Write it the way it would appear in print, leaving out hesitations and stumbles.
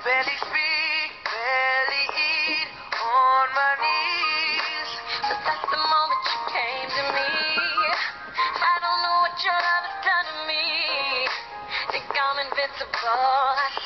Barely speak, barely eat, on my knees. But that's the moment you came to me. I don't know what your love has done to me. Think I'm invincible.